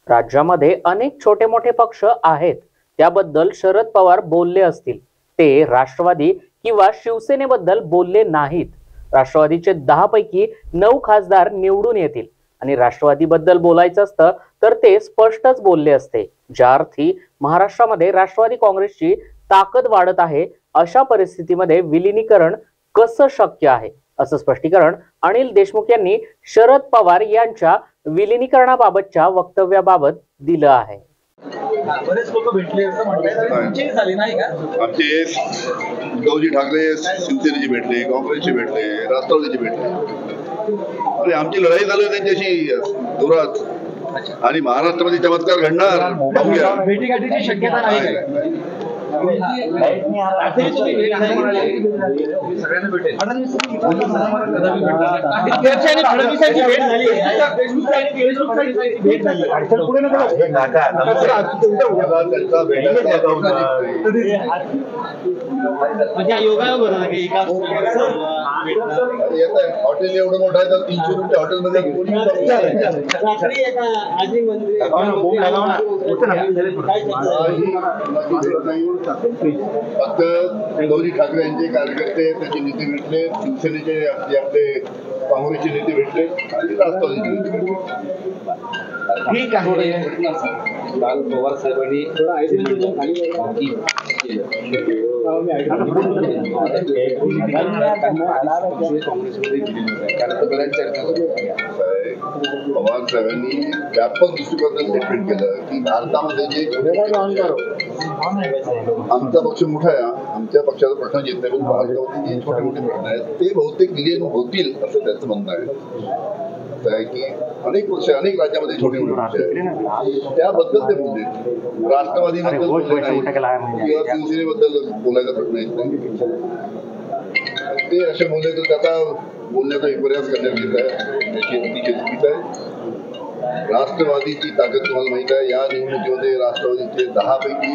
राज्यामध्ये अनेक छोटे मोठे पक्ष आहेत, त्याबद्दल शरद पवार बोलले असतील. ते राष्ट्रवादी किंवा शिवसेनेबद्दल बोलले नाहीत. राष्ट्रवादीचे 10 पैकी 9 खासदार निवडून येतील आणि राष्ट्रवादीबद्दल बोलायचं असतं तर ते स्पष्टच बोलले असते. ज्या अर्थी महाराष्ट्रामध्ये राष्ट्रवादी काँग्रेसची ताकद वाढत आहे, अशा परिस्थितीमध्ये विलिनीकरण कसं शक्य आहे, असं स्पष्टीकरण अनिल देशमुख यांनी शरद पवार यांच्या विलिनीकरणाबाबतच्या वक्तव्याबाबत दिलं आहे. बरेच लोक भेटले असं म्हणतात, झाले नाही का? आमचे उद्धवजी ठाकरे शिवसेनेचे भेटले, काँग्रेसचे भेटले, राष्ट्रवादीचे भेटले आणि आमची लढाई चालू आहे त्यांच्याशी जोरात. आणि महाराष्ट्रामध्ये चमत्कार घडणार बघूया. भेटीगाठीची शक्यता नाही का? सगळ्यांना भेटेल. हॉटेल एवढं मोठं आहे तर 300 रुपये हॉटेलमध्ये फक्त उद्धवजी ठाकरे यांचे कार्यकर्ते, त्याचे नेते भेटले, शिवसेनेचे आपले काँग्रेसचे नेते भेटले आणि राष्ट्रवादीचे नेते भेटले. ठीक आहे. काल पवार साहेबांनी पवार साहेबांनी व्यापक दृष्टिकोनातून स्टेटमेंट केलं की भारतामध्ये जे आमचा पक्ष मोठा आहे, आमच्या पक्षाचा प्रश्न येत नाही, पण भारतामध्ये जे छोटे मोठे प्रश्न आहेत ते बहुतेक विलीन होतील असं त्याचं म्हणणं आहे. की अनेक पक्ष, अनेक राज्यामध्ये छोटे मोठे पक्ष आहेत, त्याबद्दल ते बोलले. राष्ट्रवादीबद्दल बोलले नाही किंवा शिवसेनेबद्दल बोलायचा प्रश्न येत नाही. ते असे बोलले तर त्याचा बोलण्याचा विपर्यास करण्यात येत आहे, त्याची अतिशय चुकीचं आहे. राष्ट्रवादीची ताकद तुम्हाला माहित आहे. या निवडणुकीमध्ये राष्ट्रवादीचे 10 पैकी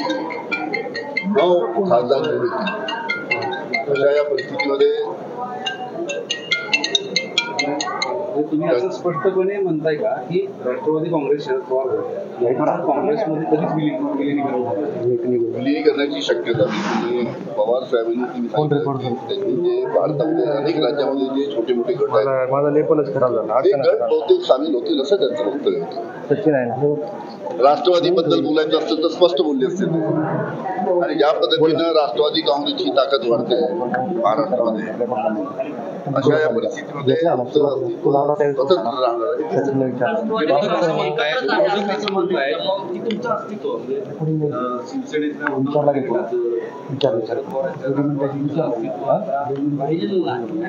9 खासदार निवडून येतील. अशा या परिस्थितीमध्ये तुम्ही असं स्पष्टपणे म्हणताय का की राष्ट्रवादी काँग्रेस शरद पवार काँग्रेसमध्ये कधीच विलीनीकरणाची शक्यता नाही. पवार साहेबांनी त्यांनी भारतामध्ये अनेक राज्यामध्ये जे छोटे मोठे गट आहेत, माझा लेपनच खराब झाला. ते गट बहुतेक सामील होतील असं त्यांचं वक्तव्य होतं. राष्ट्रवादीबद्दल बोलायचं असतं तर स्पष्ट बोलले असते आणि ज्या पद्धतीनं राष्ट्रवादी काँग्रेसची ताकद वाढते महाराष्ट्रामध्ये, अशा या परिस्थितीमध्ये विचार